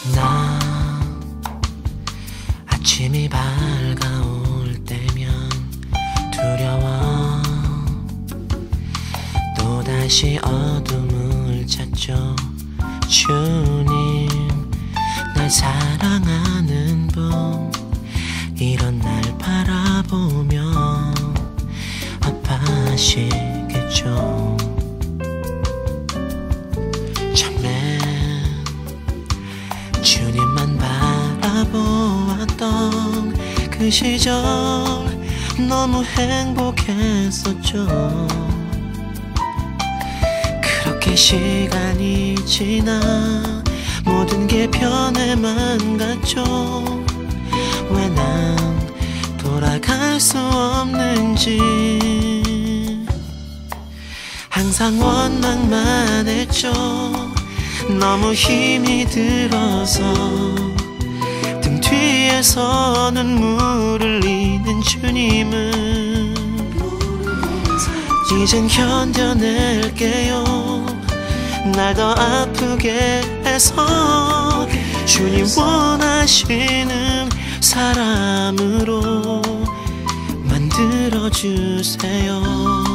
나 아침이 밝아올 때면 두려워 또다시 어둠을 찾죠. 주님 날 사랑하는 분 이런 날 바라보며 아파하시겠죠. 처음엔 주님만 바라보았던 그 시절 너무 행복했었죠. 그렇게 시간이 지나 모든 게 변해만 갔죠. 왜 난 돌아갈 수 없는지 항상 원망만 했죠. 너무 힘이 들어서 등 뒤에서 눈물을 흘리는 주님은 이젠 견뎌낼게요. 날 더 아프게 해서 주님 원하시는 사람으로 만들어주세요.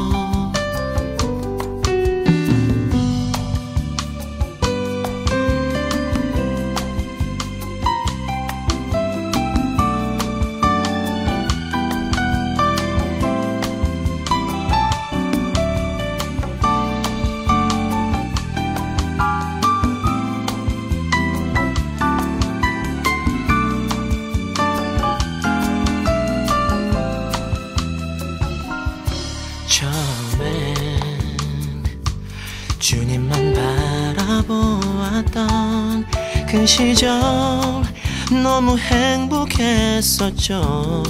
처음엔 주님만 바라보았던 그 시절 너무 행복했었죠.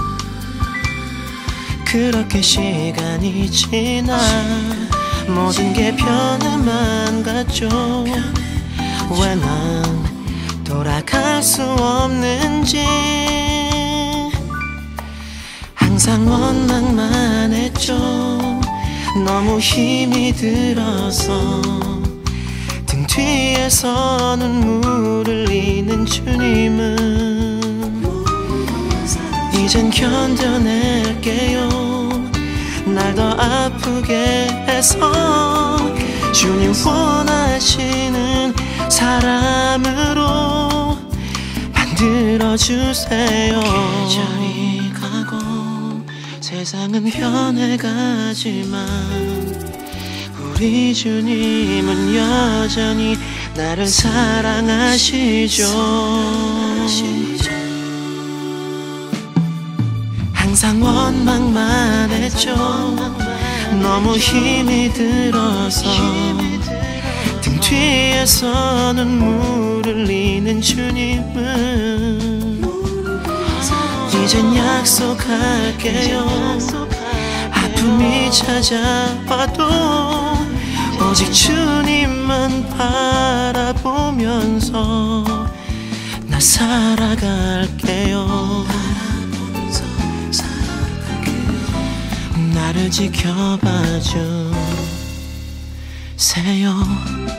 그렇게 시간이 지나 모든 게 변해만 갔죠. 왜 난 돌아갈 수 없는지 항상 원망만 했죠. 너무 힘이 들어서 등 뒤에서 눈물을 흘리는 주님은 이젠 견뎌낼게요. 날 더 아프게 해서 주님 원하시는 사람으로 만들어주세요. 계절이 가고 세상은 변해가지만 우리 주님은 여전히 나를 사랑하시죠. 항상 원망만 했죠. 너무 힘이 들어서 등 뒤에서 눈물을 흘리는 주님은 이젠 약속할게요. 아픔이 찾아와도 오직 주님만 바라보면서 나 살아갈게요. 나를 지켜봐 주세요.